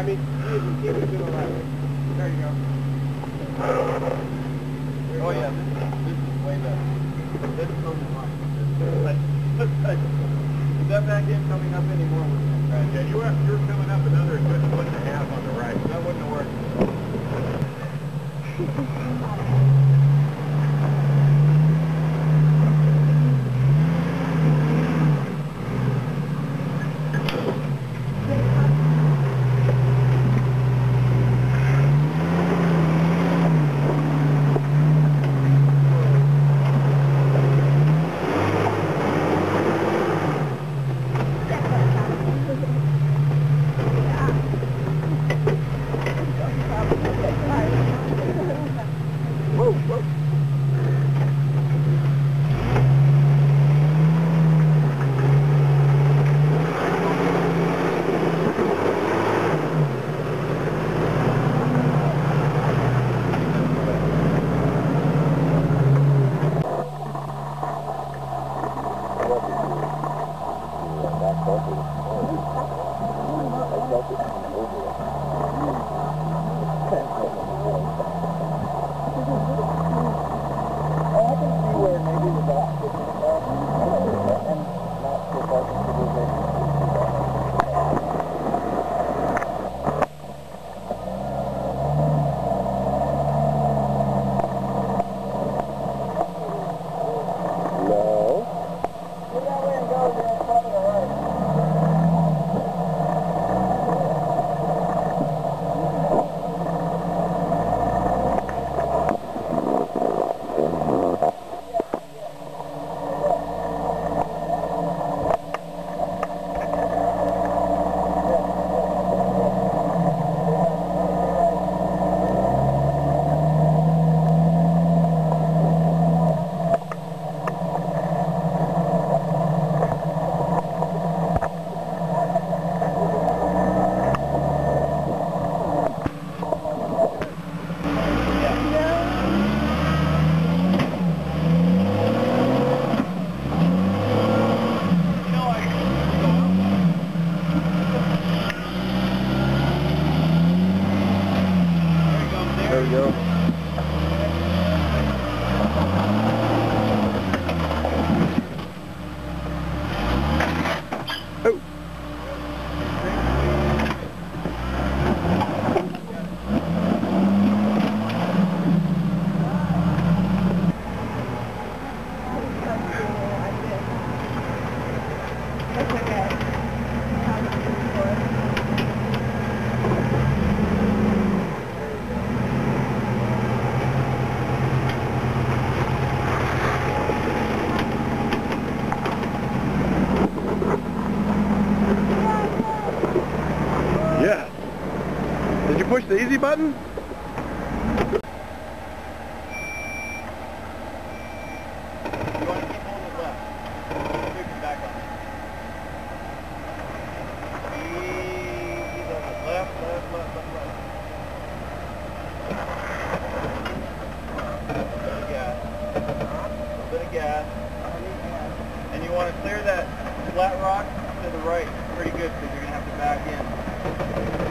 mean, keep it to the left. There you go. Oh yeah, this is way better. This is on the line. Is that back end coming up anymore? Right. Yeah, you were coming up another good foot and a half on the right. That wouldn't have worked. There we go. Oh. Yeah. Did you push the easy button? You want to keep holding it left. Move it back on. Easy left, left, left, left, left. A little bit of gas. A little bit of gas. And you want to clear that flat rock to the right pretty good because you're going to have to back in.